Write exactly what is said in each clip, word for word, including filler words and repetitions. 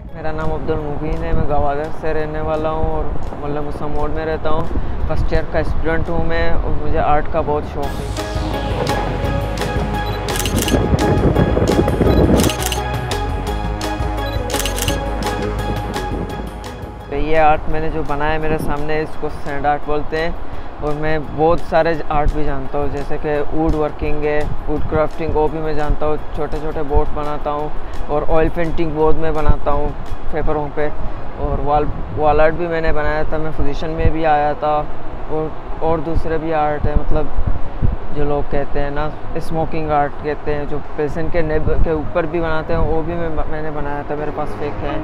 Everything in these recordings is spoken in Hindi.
मेरा नाम अब्दुल मुबीन है। मैं गवादर से रहने वाला हूँ और मतलब मुसा मोड़ में रहता हूँ। फर्स्ट ईयर का स्टूडेंट हूँ मैं और मुझे आर्ट का बहुत शौक है। तो ये आर्ट मैंने जो बनाया है मेरे सामने, इसको सैंड आर्ट बोलते हैं। और मैं बहुत सारे आर्ट भी जानता हूँ, जैसे कि वुड वर्किंग है, वुड क्राफ्टिंग, वो भी मैं जानता हूँ। छोटे छोटे बोट बनाता हूँ और ऑयल पेंटिंग बहुत मैं बनाता हूँ पेपरों पे। और वॉल वॉल आर्ट भी मैंने बनाया था, मैं पोजीशन में भी आया था। और और दूसरे भी आर्ट है, मतलब जो लोग कहते हैं ना स्मोकिंग आर्ट कहते हैं, जो पेशेंट के नेब के ऊपर भी बनाते हैं, वो भी मैं मैंने बनाया था, मेरे पास फेक है।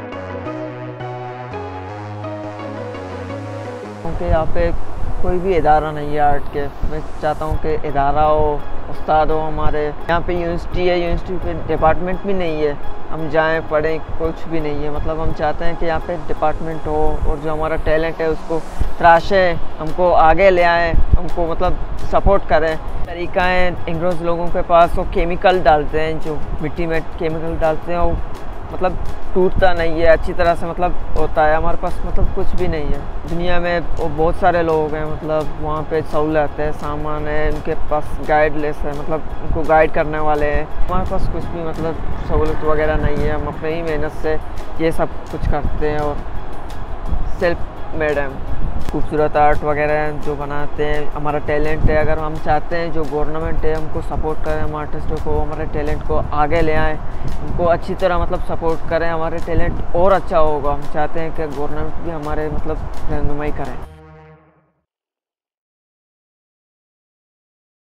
क्योंकि यहाँ पे कोई भी इदारा नहीं है आर्ट के। मैं चाहता हूँ कि इदारा हो, उस्ताद हो हमारे। यहाँ पे यूनिवर्सिटी है, यूनिवर्सिटी पे डिपार्टमेंट भी नहीं है, हम जाएं पढ़ें, कुछ भी नहीं है। मतलब हम चाहते हैं कि यहाँ पे डिपार्टमेंट हो और जो हमारा टैलेंट है उसको तराशें, हमको आगे ले आएँ, हमको मतलब सपोर्ट करें। तरीका है इंग्रोज लोगों के पास, वो केमिकल डालते हैं, जो मिट्टी में केमिकल डालते हैं, वो मतलब टूटता नहीं है अच्छी तरह से, मतलब होता है। हमारे पास मतलब कुछ भी नहीं है। दुनिया में वो बहुत सारे लोग हैं, मतलब वहाँ पे सहूलत है, सामान है, उनके पास गाइडलेस है, मतलब उनको गाइड करने वाले हैं। हमारे पास कुछ भी मतलब सहूलत वगैरह नहीं है। हम अपने ही मेहनत से ये सब कुछ करते हैं और सेल्फ मेड है। खूबसूरत आर्ट वगैरह जो बनाते हैं, हमारा टैलेंट है। अगर हम चाहते हैं जो गवर्नमेंट है हमको सपोर्ट करें, हम आर्टिस्टों को हमारे टैलेंट को आगे ले आएँ, हमको अच्छी तरह मतलब सपोर्ट करें, हमारे टैलेंट और अच्छा होगा। हम चाहते हैं कि गवर्नमेंट भी हमारे मतलब रहनुमाई करें।